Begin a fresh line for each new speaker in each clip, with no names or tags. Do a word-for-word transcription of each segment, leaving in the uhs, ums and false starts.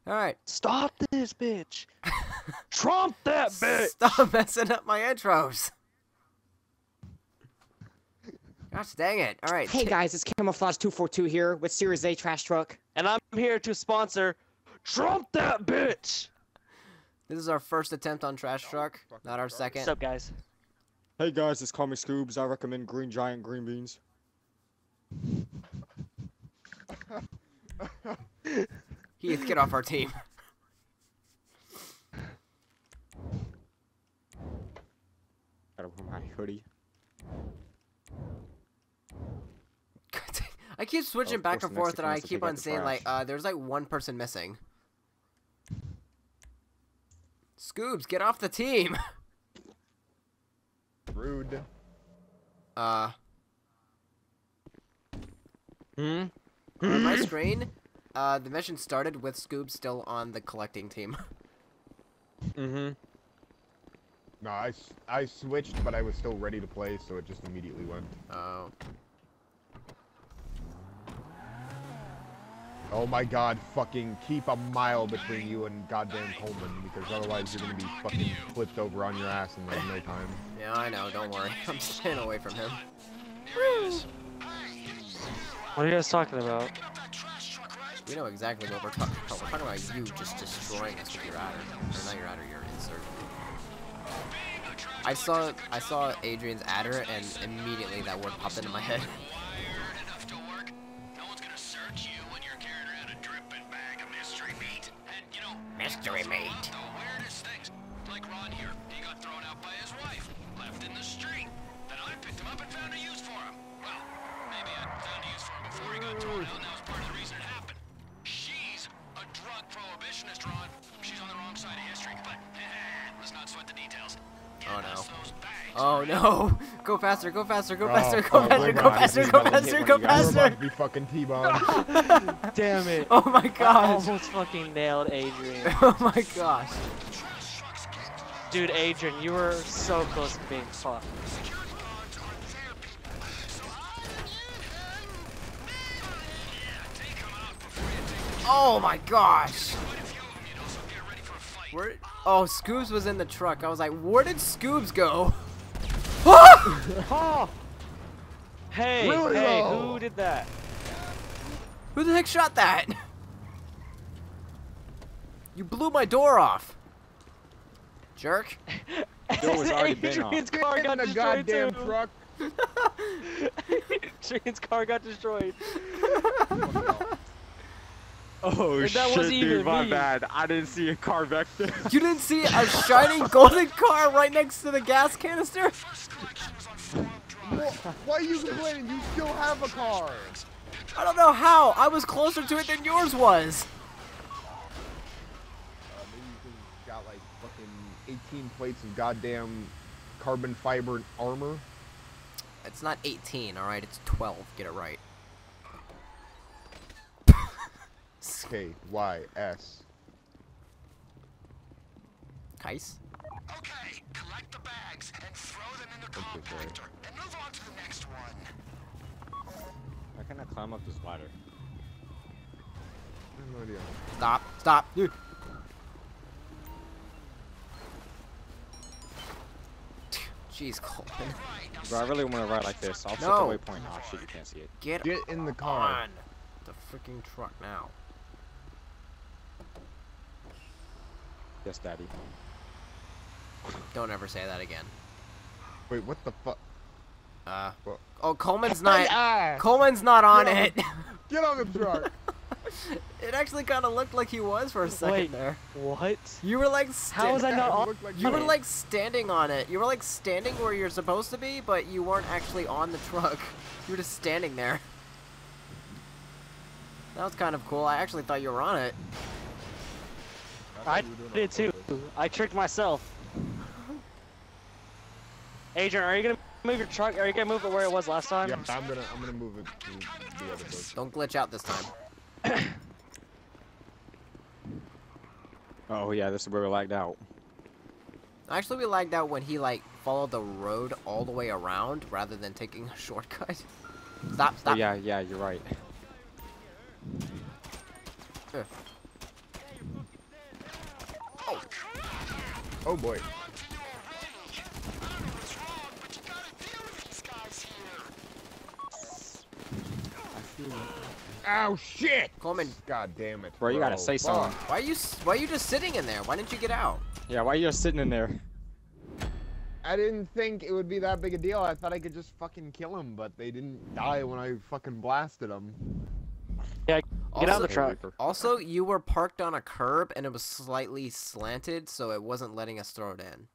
Alright.
Stop this bitch! Trump that bitch!
Stop messing up my intros! Gosh dang it. Alright.
Hey guys, it's Camouflage two forty-two here with Series A Trash Truck.
And I'm here to sponsor Trump that bitch!
This is our first attempt on Trash Truck, not our second.
What's up, guys?
Hey guys, it's Call Me Scoobs. I recommend Green Giant green beans.
Heath, get off our team.
Gotta wear my hoodie.
I keep switching
Oh,
back and
of
forth,
course the
and I
next to
keep
take out
on
the
saying, like,
trash.
uh, there's like one person missing. Scoobs, get off the team!
Rude.
Uh,
Hmm?
on my screen, uh, the mission started with Scoobs still on the collecting team.
Mm-hmm.
No, I, s- I switched, but I was still ready to play, so it just immediately went.
Oh.
Oh my god, fucking keep a mile between you and goddamn Coleman, because otherwise you're gonna be fucking flipped over on your ass in like no time.
Yeah, I know, don't worry. I'm staying away from him.
What are you guys talking about?
We know exactly what we're talking about. We're talking about you just destroying us with your adder. Or not your adder, your insert. I saw I saw Adrian's adder, and immediately that word popped into my head. Mystery meat.
The weirdest things, like Ron here, he got thrown out by his wife, left in the street. Then I picked him up and found a use for him. Well, maybe I found a use for him before he got thrown out, and that was part of the reason it happened. She's a drug prohibitionist, Ron. She's on the wrong side of history, but let's not sweat the details.
Oh no.
Those bags.
Oh no! Go faster, go faster, go
Oh,
faster, go
oh,
faster,
my
go
God,
faster,
he's
go
about to
faster,
hit
go
one of you guys.
We're about
faster!
to be fucking T-boned.
Damn it.
Oh my
I
gosh!
almost fucking nailed Adrian.
Oh my gosh!
Dude, Adrian, you were so close to being fucked.
Oh my gosh! Where? Oh, Scoobs was in the truck. I was like, where did Scoobs go?
Oh! Hey,
Really
hey,
low.
who did that?
Who the heck shot that? You blew my door off. Jerk.
Door was already been off.
Adrian's car got
In a
destroyed
goddamn
too.
truck.
Adrian's car got destroyed.
Oh
And that
shit,
wasn't even
dude, my
me.
bad. I didn't see a car back there.
You didn't see a shining golden car right next to the gas canister?
Wha- Why are you complaining? You still have a car.
I don't know how. I was closer to it than yours was.
Uh, maybe you could've got like fucking eighteen plates of goddamn carbon fiber armor.
It's not eighteen, alright? It's twelve. Get it right.
K Y S.
Kais?
Okay, collect the bags and throw them in the
Okay, sorry.
compactor, and move on to the next one.
Why can't I climb up this ladder?
I have no idea.
Stop. Stop. Dude. Jeez, Colton.
Bro, I really want to ride like this. I'll set the
No.
waypoint. Oh shit, you can't see it.
Get,
Get in the car.
on the freaking truck now.
Yes, daddy.
Don't ever say that again.
Wait, what the fuck?
Uh.
What?
Oh, Coleman's not.
Ah!
Coleman's not on
Get on
it.
Get on the truck.
It actually kind of looked like he was for a second
Wait.
there.
What?
You were like.
How was I not on?
Looked like
You were
it?
like standing on it. You were like standing where you're supposed to be, but you weren't actually on the truck. You were just standing there. That was kind of cool. I actually thought you were on it.
I did too. I tricked myself. Adrian, are you gonna move your truck? Are you gonna move it where it was last time?
Yeah, I'm gonna I'm gonna move it to the other place.
Don't glitch out this time.
Oh yeah, this is where we lagged out.
Actually, we lagged out when he like followed the road all the way around rather than taking a shortcut. Stop!
Oh
Stop!
yeah, yeah, you're right.
Ugh. Oh.
Oh boy. Ow, shit!
Coleman,
God damn it.
Bro, you gotta say something.
Fuck.
why are you s- why are you just sitting in there? Why didn't you get out?
Yeah, why are you just sitting in there?
I didn't think it would be that big a deal. I thought I could just fucking kill him, but they didn't die when I fucking blasted them.
Get out of the
Also-
truck.
Also, you were parked on a curb and it was slightly slanted, so it wasn't letting us throw it in.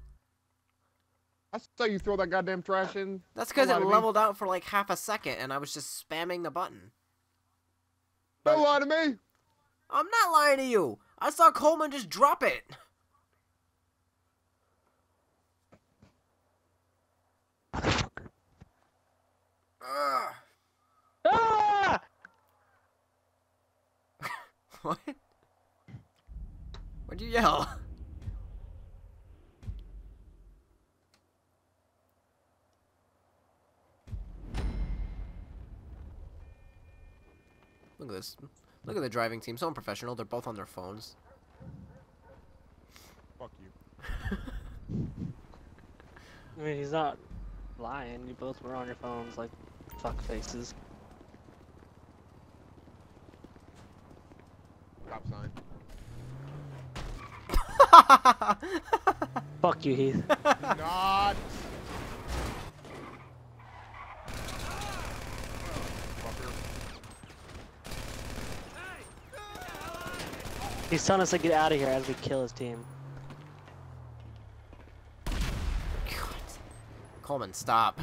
I saw you throw that goddamn trash in.
That's because
Don't
it
lie to me.
leveled out for like half a second and I was just spamming the button.
Don't lie to me.
I'm not lying to you. I saw Coleman just drop it. Ugh.
Ah!
What? What'd you yell? Look at this. Look at the driving team. So unprofessional. They're both on their phones.
Fuck you.
I mean, he's not lying. You both were on your phones like fuck faces.
Stop sign.
Fuck you, Heath.
Not. Fucker.
He's telling us to get out of here as we kill his team.
Coleman, stop.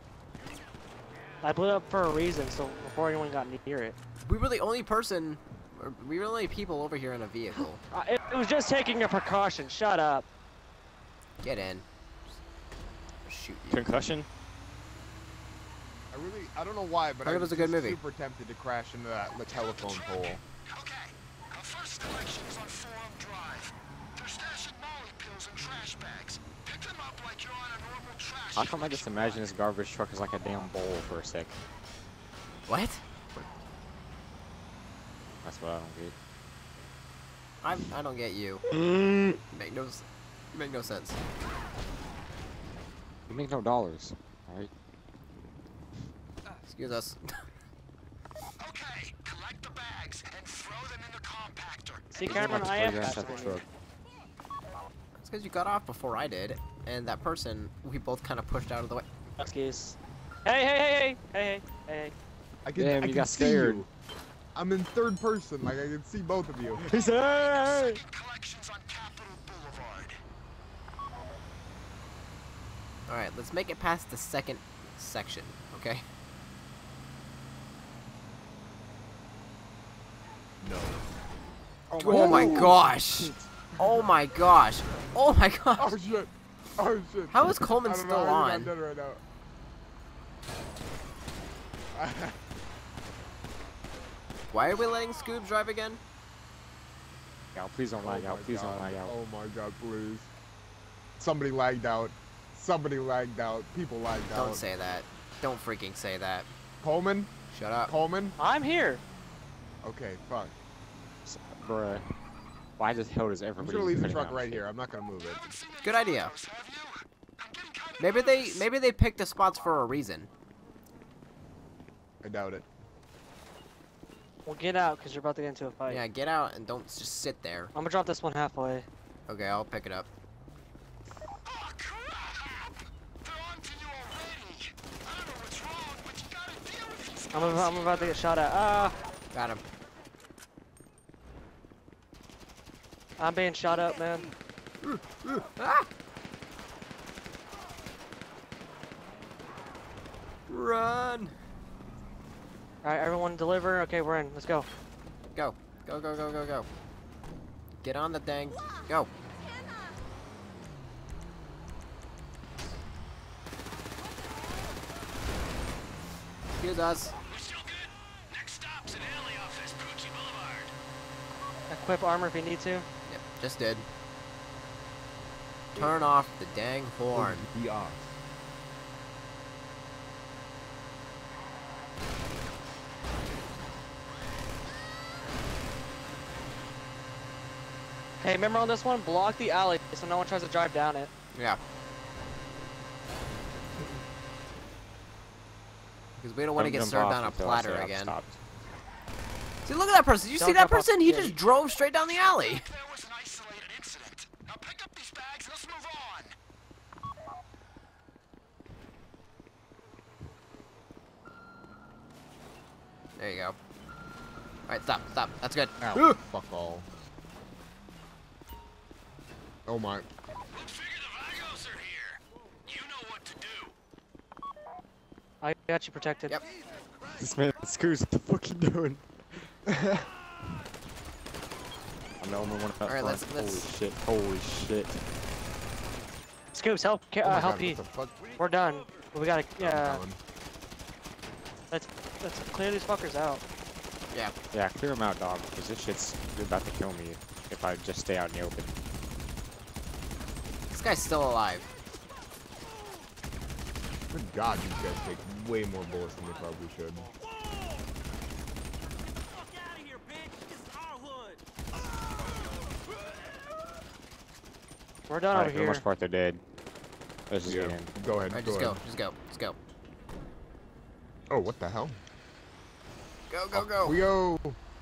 I blew it up for a reason, so before anyone got near it.
We were the only person. or We were the only people over here in a vehicle.
Uh, it, it was just taking a precaution. Shut up.
Get in. Shoot you.
Concussion?
I really, I don't know why, but
Heard
I
it was
was
a good
just
movie.
super tempted to crash into that the telephone pole.
Okay, our first collection is on Forum Drive. They're stashing molly pills in trash bags. Pick them up like you're on a normal trash.
How come I just imagine this garbage truck is like a damn bowl for a sec?
What?
That's what I don't get.
I I don't get you. Make no s- make no sense.
You make no dollars, alright?
Excuse us.
Okay, collect the bags and throw them in the compactor.
See, Cameron, I am faster than you.
truck.
It's because you got off before I did, and that person we both kind of pushed out of the way.
Excuse. Hey, hey, hey, hey, hey, hey, hey.
I can,
Damn,
I
you
can
got
see
scared.
you. I'm in third person, like I can see both of you.
He said,
Collections on Capitol Boulevard.
All right, let's make it past the second section, okay?
No.
Oh my gosh! Oh my gosh! Oh my gosh!
Oh shit! Oh shit!
How is Coleman
I don't know,
still
I think I'm
on?
dead right now.
Why are we letting Scoob drive again?
out, please don't lag
Oh
out,
my
please
God.
don't lag out.
Oh my god, please. Somebody lagged out. Somebody lagged out. People lagged out.
Don't say that. Don't freaking say that.
Coleman?
Shut up.
Coleman?
I'm here.
Okay, fuck.
S- Bruh. Why the hell does
I'm
everybody
just gonna leave the
put it
truck
out?
right here. I'm not gonna move it.
Good idea. Maybe they maybe they picked the spots for a reason.
I doubt it.
Well, get out, because you're about to get into a fight.
Yeah, get out and don't just sit there.
I'm gonna drop this one halfway.
Okay, I'll pick it up.
Oh, crap! They're on to you already. I don't know what's wrong, but you gotta deal with these
I'm, about- I'm about to get shot at. Ah!
Got him.
I'm being shot up, man.
Ah! Run!
Alright, everyone deliver. Okay, we're in. Let's go.
Go. Go, go, go, go, go. Get on the thing. Go. Excuse us.
We're still good. Next stop's an alley off Vespucci Boulevard.
Equip armor if you need to.
Yep, just did. Turn off the dang horn.
Be off.
Hey, remember on this one, block the alley so no one tries to drive down it.
Yeah. Because we don't want to get
jump
served
off
on a
until I
platter
say I've
again.
stopped.
See, look at that person. Did you
Don't
see that
jump off
person? He
the
just
edge.
drove straight down the alley.
There was an isolated incident. Now pick up these bags and let's move on.
There you go. Alright, stop, stop. That's good.
Ow, fuck all. Oh my.
We'll figure the Vagos are here. You know what to do.
I got you protected.
Yep.
This man, Scoobs, what the fuck you doing?
I'm the only one up
Alright,
front.
let's-
Holy
let's-
shit, holy shit.
Scoops, help, ca-
Oh my
uh, help
God,
Pete.
what the fuck?
We're done. We gotta, yeah.
I'm going.
Let's let's clear these fuckers out.
Yeah.
Yeah, clear him out, dog, because this shit's about to kill me if I just stay out in the open.
This guy's still alive.
Good God, these guys take way more bullets than they probably should.
We're done
Alright,
over
for the
here.
most part, they're dead. Let's just
Yeah,
get in.
go ahead,
Alright,
go
just
ahead.
go. Just go. Just go.
Oh, what the hell?
Go, go, go.
We go.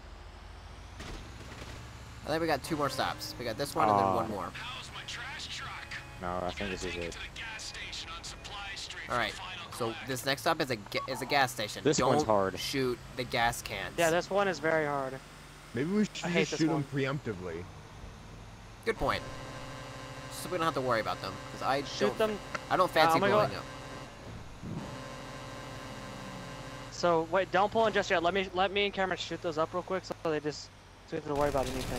I think we got two more stops. We got this one and then
Ah.
one more.
How's my trash truck?
No, I think this is it.
To the gas station on Supply Street for
Alright,
final
so
call.
this next stop is a ga- is a gas station.
This
Don't
one's hard.
shoot the gas cans.
Yeah, this one is very hard.
Maybe we should
I hate
just
this
shoot
one.
them preemptively.
Good point. So we don't have to worry about them. Because I
Shoot
don't,
them.
I don't fancy
I'm gonna go-
blowing up.
So wait, don't pull in just yet. Let me let me and Cameron shoot those up real quick so they just so we don't have to worry about anything.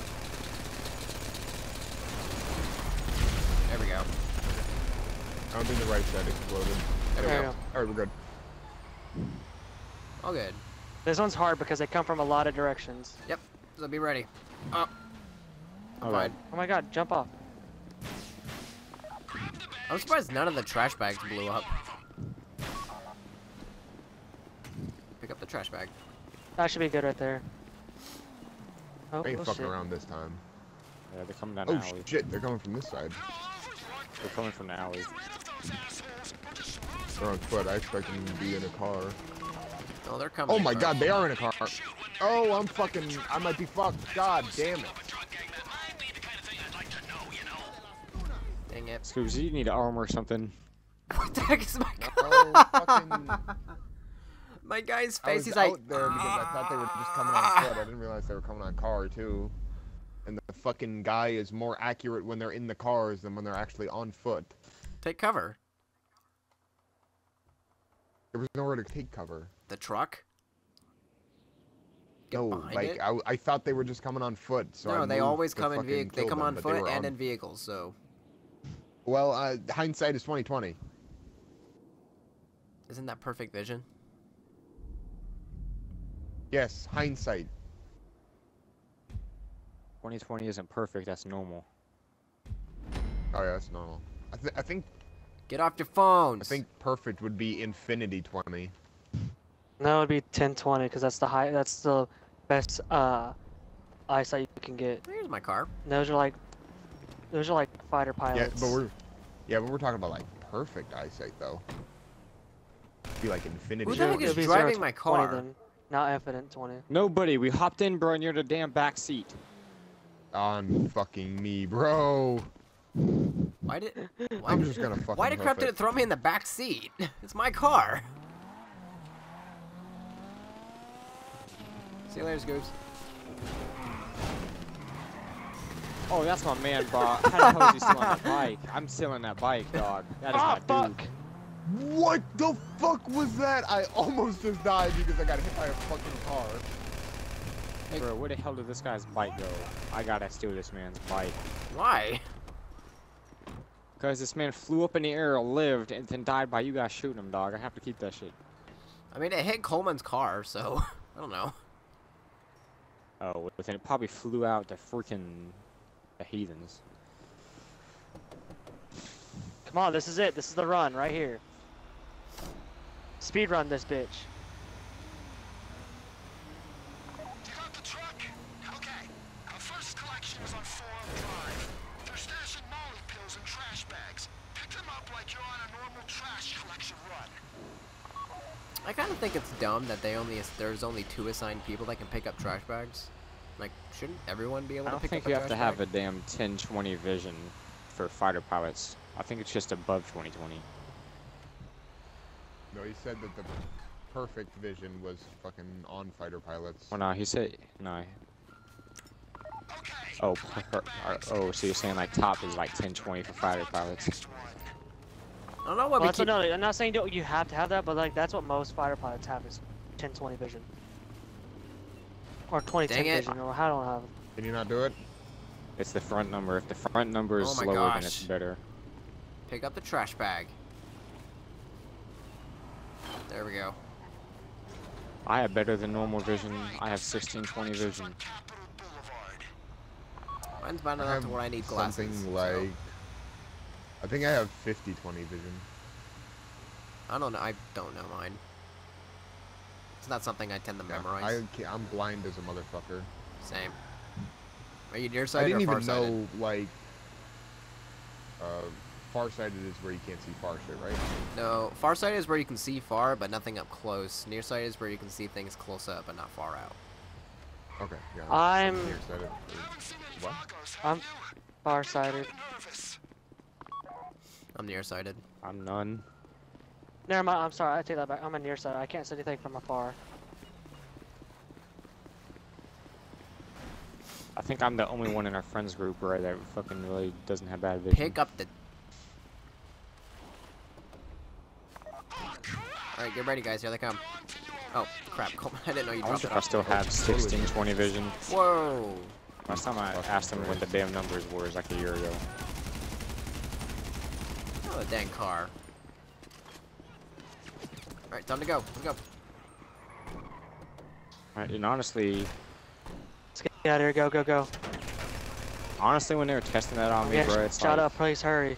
There we go.
I don't think the right side exploded.
There we
There
go.
you go.
Alright, we're good.
All good.
This one's hard because they come from a lot of directions.
Yep. So be ready. Oh. I'm
Alright.
fine.
Oh my God, jump off.
I'm surprised none of the trash bags blew up. Pick up the trash bag.
That should be good right there. Oh,
I ain't
oh
fucking
shit.
around this time.
Yeah, they're coming down
Oh
the alley.
shit, they're coming from this side.
They're coming from the alley.
They're on foot. I expect them to be in a car.
Oh, they're coming.
Oh my
in
God,
cars.
they are in a car. Oh, I'm fucking. I might be fucked. God damn it.
Dang it.
Scoobs, you need armor or something.
What the heck is my
No, fucking.
My guy's
I
face,
was
he's
out
like,
there because I thought they were just coming on foot. I didn't realize they were coming on car too. And the fucking guy is more accurate when they're in the cars than when they're actually on foot.
take cover.
There was nowhere to take cover.
The truck? Get
No,
behind
like
it?
I, I thought they were just coming on foot. So
no,
I
they
moved
always
to
come in
fucking
vehicles. They
kill
come
them,
on
but they
foot
were
and
on-
in vehicles, so.
Well, uh, hindsight is twenty twenty.
Isn't that perfect vision?
Yes, hindsight.
twenty twenty isn't perfect, that's normal.
Oh yeah, that's normal. I, th I think
Get off your phones.
I think perfect would be infinity twenty.
No, it'd be ten twenty because that's the high. That's the best uh, eyesight you can get.
Here's my car.
Those are like, those are like fighter
Yeah,
pilots.
but we're yeah, but we're talking about like perfect eyesight though. Be like infinity.
Who the heck
twenty.
is
It'd be
driving
zero
my
to twenty
car?
then, not infinite twenty.
Nobody, we hopped in, bro, and you're in the damn back seat.
On fucking me, bro.
Why did? Why,
I'm just gonna fucking.
why the
hoof
crap did
it.
it throw me in the back seat? It's my car. See you later, Scoops.
Oh, that's my man, bro. How the hell is he still on that bike? I'm still on that bike, dog. That is
Ah,
my
fuck!
dude.
What the fuck was that? I almost just died because I got hit by a fucking car.
Bro, where the hell did this guy's bike go? I gotta steal this man's bike.
Why?
Because this man flew up in the air, lived, and then died by you guys shooting him, dog. I have to keep that shit.
I mean, it hit Coleman's car, so I don't know.
Oh, but then it probably flew out to freaking the heathens.
Come on, this is it. This is the run right here. Speed run this bitch.
You got the truck? Okay. Our first collection is on four trash bags. Pick them up like you're on a normal trash collection run.
I kind of think it's dumb that they only there's only two assigned people that can pick up trash bags. Like, shouldn't everyone be able
I
to
don't
pick
think
up a
you have
trash
to have
bag?
a damn ten twenty vision for fighter pilots. I think it's just above twenty twenty.
No, he said that the perfect vision was fucking on fighter pilots.
Well, no, he said no.
Okay.
Oh, per, per, oh, so you're saying like top is like ten twenty for fighter pilots?
Next one.
I don't know what
Well,
we
that's
keep...
another. I'm not saying don't you have to have that, but like that's what most fighter pilots have is ten twenty vision. Or twenty ten
Dang it.
vision, or I don't have.
Can you not do it?
It's the front number. If the front number is
Oh my
slower, then
gosh.
it's better.
Pick up the trash bag. There we go.
I have better than normal vision. I have sixteen twenty vision.
Capitol Boulevard.
Mine's bad
I
enough
have
to where I need glasses.
something
so-
like. I think I have fifty twenty vision.
I don't know. I don't know mine. It's not something I tend to
Yeah,
memorize.
I, ca- I'm blind as a motherfucker.
Same. Are you
I
nearsighted
didn't
or
even
farsighted?
know, like, uh, farsighted is where you can't see far shit, right?
No, farsighted is where you can see far, but nothing up close. Nearsighted is where you can see things close up, but not far out.
Okay, yeah.
I'm-
nearsighted.
Haven't seen any
What?
Vagos, have
I'm
you?
farsighted.
Nervous.
I'm nearsighted.
I'm none.
Never mind. I'm sorry. I take that back. I'm a nearsighted. I can't see anything from afar.
I think I'm the only one in our friends group, right, that fucking really doesn't have bad vision.
Pick up the... Alright, get ready, guys. Here they come. Oh, crap. I didn't know you
I
dropped
wonder
it
if I
off.
still have sixteen twenty vision.
Whoa!
Last time I
Fucking
asked them what the
Christ.
damn numbers were was like a year ago.
Oh, dang car. Alright, time to go. Let's go.
Right, and honestly,
Let's get out of here. Go, go, go.
honestly, when they were testing that on me,
Yeah,
bro, it's
shut
like,
up. Please hurry.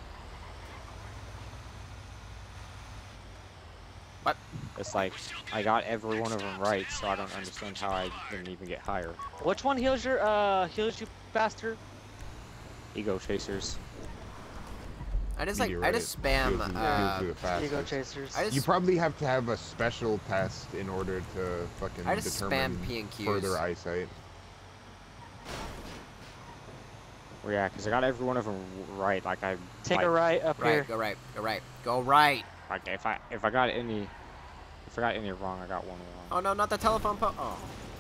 What?
it's like I got every one of them right, so I don't understand how I didn't even get higher.
Which one heals your uh heals you faster?
Ego chasers.
I just, like, I
Meteorite.
just spam,
Heals you-
uh...
heals you the
Ego
fastest.
chasers.
I just
You probably have to have a special test in order to fucking
I just spam
determine
P and Qs.
further eyesight.
Well, yeah, because I got every one of them right. Like I
Take
like,
a right up
Right,
here.
go right, go right. Go right!
Like if I if I got any if I got any wrong, I got one wrong.
Oh no, not the telephone po- oh.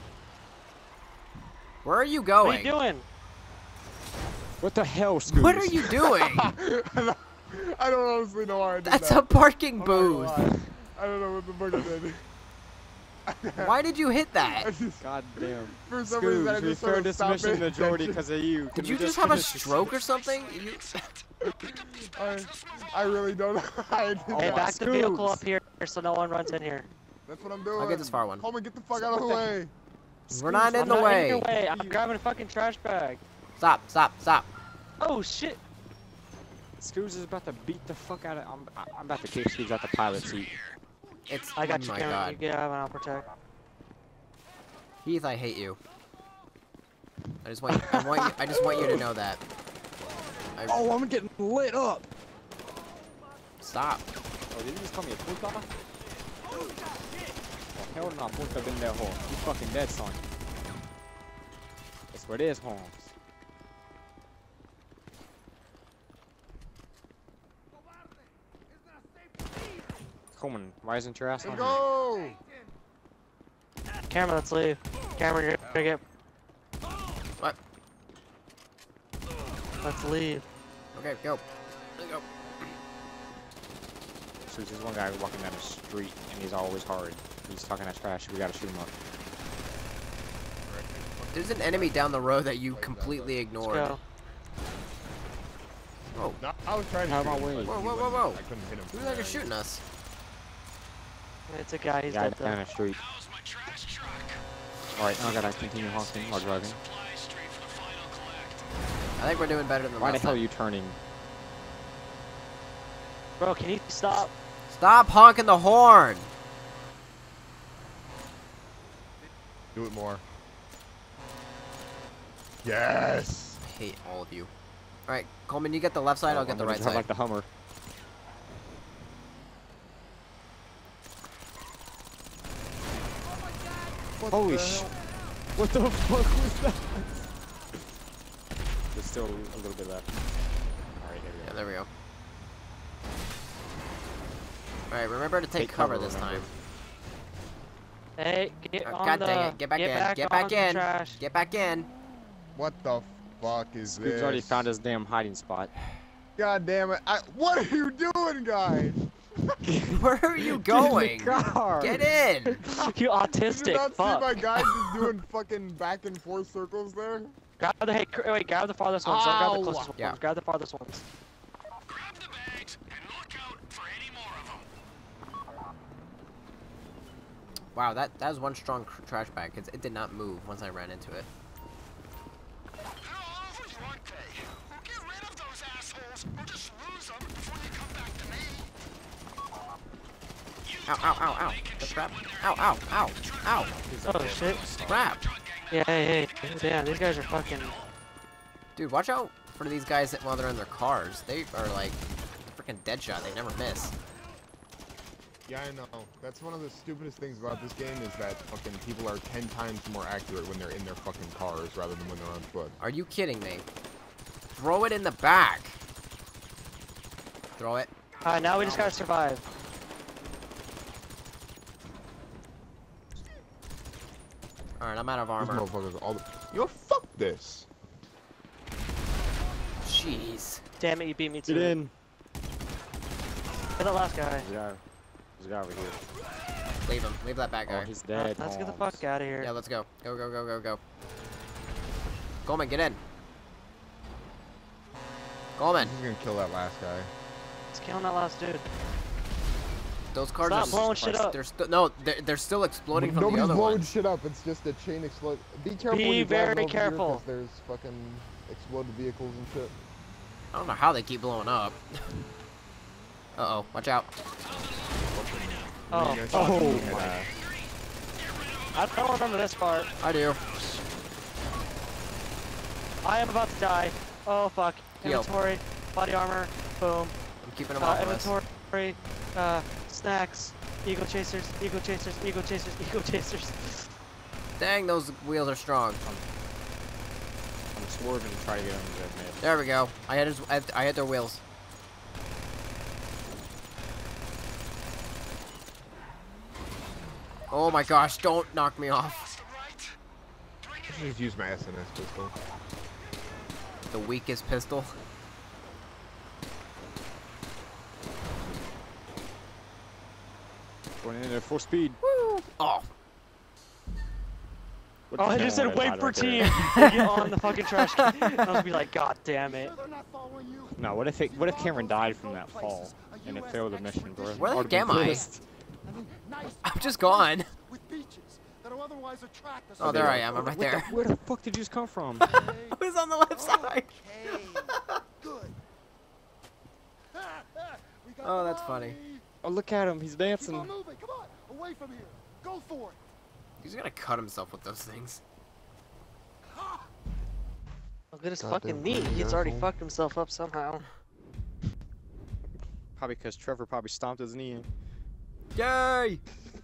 Where are you
What
going?
are you doing?
What the hell, Scoots?
What are you doing?
I don't honestly know why I did
That's
that.
a parking
I'm not
booth!
gonna lie. I don't know what the fuck I did.
Why did you hit that?
I just,
God damn.
for some reason, I
Scoots, we
just sort
failed
of
this mission
stopped
majority
paying
because of you.
Did
Can
you
we
just have a
finish this?
stroke or something? You...
I, I really don't know how I did
Hey,
that.
back the vehicle
Scoots.
up here so no one runs in here.
That's what I'm doing.
I'll get this far one.
Homie, get the fuck out of the way.
We're not in
I'm
the
not
way.
in your way. I'm grabbing a fucking trash bag.
Stop, stop, stop.
Oh shit.
Scoots is about to beat the fuck out of. I'm, I'm about to kick Scoots out the pilot seat.
It's,
I got
oh
you,
my
Cameron.
god.
You get out and I'll protect.
Heath, I hate you. I just want you, I want you, I just want you to know that. I,
Oh, I'm getting lit up.
Stop.
Oh, did you just call me a puta? Oh, hell no, puta pendejo. You fucking dead, son. That's what it is, Holmes. Coleman, why isn't your ass on
Let's
here?
go.
Cameron, let's leave. Cameron, you're gonna get.
What?
Let's leave.
Okay, go. Let's go.
So there's one guy walking down the street, and he's always hard. He's talking that trash. We gotta shoot him up.
There's an enemy down the road that you completely
Let's
ignored.
go.
Whoa.
No, I was trying to
Out
shoot
of
him,
my way.
but
Whoa,
he
whoa, whoa,
wouldn't-
whoa.
I couldn't hit him.
Who's
from
that
there.
just shooting us?
It's a guy. He's
Guy
dead
down
though.
the street.
How's my trash truck?
Alright, now I gotta continue honking while driving.
Supply street for the final collect.
I think we're doing better than
Why the
last
hell are
time.
you turning?
Bro, can you stop?
Stop honking the horn!
Do it more. Yes.
I hate all of you. Alright, Coleman, you get the left side,
Oh,
I'll get
I'm
the
gonna
right
drive
side.
like the Hummer.
What
Holy
the
sh!
hell?
What the fuck was that? There's still a little bit left. Alright, here we
Yeah,
go.
there we go. Alright, remember to take,
Take
cover,
cover,
this
remember.
time.
Hey, get
Oh,
on
God
the.
dang it, get back in,
back
get
on
back
the
in,
Trash.
get back in.
What the fuck is
Scoob's
this?
already found his damn hiding spot.
God damn it! I, what are you doing, guys?
Where are you
Get in the
going?
car!
Get in!
You
Did you
autistic
not
fuck.
see my guy just doing fucking back and forth circles there?
Grab the hey, cr- wait, grab the farthest ones. Don't grab the
Ow.
closest ones.
Yeah.
Grab the farthest ones.
Grab the bags and look out for any more of them.
Wow, that, that was one strong cr- trash bag, because it did not move once I ran into it.
How awful you want they? Well, get rid of those assholes, or just lose them before they come back to me. You
Ow, ow, ow, ow.
they can
The
shoot
trap.
when they're
Ow, ow, ow, ow.
Oh shit.
Crap.
Yeah, hey, hey. Damn, these guys are fucking.
Dude, watch out for these guys that, while they're in their cars. They are like freaking Deadshot. They never miss.
Yeah, I know. That's one of the stupidest things about this game is that fucking people are ten times more accurate when they're in their fucking cars rather than when they're on foot.
Are you kidding me? Throw it in the back. Throw it.
Alright, now we just gotta survive.
Alright, I'm out of
These
armor.
motherfuckers all the- Yo, fuck this!
Jeez.
Damn it, you beat me to
Get
it.
in!
Get the last guy.
There's a guy. There's a guy over here.
Leave him. Leave that bad
Oh,
guy.
he's dead.
Let's get the
Holmes.
fuck out of here.
Yeah, let's go. Go, go, go, go, go. Coleman, get in. Coleman.
He's gonna kill that last guy.
Let's kill that last dude.
Those cars
Stop
are
blowing shit up.
They're still no, they're, they're still exploding from
Nobody's
the other
blowing
ones.
shit up. It's just a chain explode. Be careful
Be
when you're driving
very
over here,
careful.
'cause there's fucking exploded vehicles and shit.
I don't know how they keep blowing up. Uh oh, watch out.
Oh,
Oh
And,
my.
uh,
I don't remember this part.
I do.
I am about to die. Oh fuck.
Heal.
Inventory, body armor, boom.
I'm keeping them
Uh,
off of us.
inventory, uh, snacks, eagle chasers, eagle chasers, eagle chasers, eagle chasers.
Dang, those wheels are strong.
I'm swerving to try to get under that mid.
There we go. I hit his, I, I hit their wheels. Oh my gosh, don't knock me off.
I should just use my S N S pistol.
The weakest pistol.
Going in at full speed.
Woo! Oh,
What
Oh,
the
I
hell
just said
am
wait
right
for
there?
team to get on the fucking trash can. I was gonna be like, god damn it.
No, what if it, what if Cameron died from that fall and it failed the mission, bro?
Where the
I would've
heck
been
am I?
pissed.
I'm just gone.
With beaches that are otherwise attractive.
Oh, there I am. I'm right
What the-
there.
where the fuck did you just come from?
I was on the left side.
Good. We got
Oh,
the
that's funny.
lobby.
Oh, look at him. He's
Keep
dancing.
on moving. Come on. Away from here. Go for it.
He's gonna cut himself with those things.
Look at his
Goddamn
fucking knee.
crazy
He's already
asshole.
fucked himself up somehow.
Probably because Trevor probably stomped his knee in.
Yay!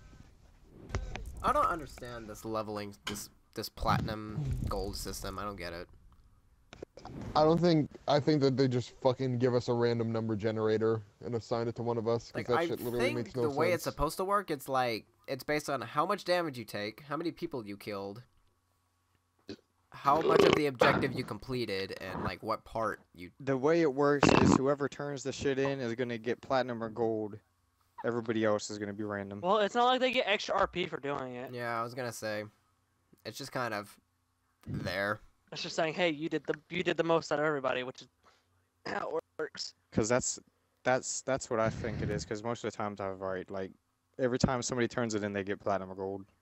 I don't understand this leveling, this this platinum gold system. I don't get it.
I don't think. I think that they just fucking give us a random number generator and assign it to one of us. 'Cause
Like
that
I
shit literally
think
makes no
the way
sense.
it's supposed to work, it's like it's based on how much damage you take, how many people you killed, how much of the objective you completed, and like what part you.
The way it works is whoever turns the shit in is gonna get platinum or gold. Everybody else is gonna be random.
Well, it's not like they get extra R P for doing it.
Yeah, I was gonna say, it's just kind of there.
It's just saying, hey, you did the you did the most out of everybody, which is how it works.
Cause that's that's that's what I think it is. Cause most of the times I've right like every time somebody turns it in, they get platinum or gold.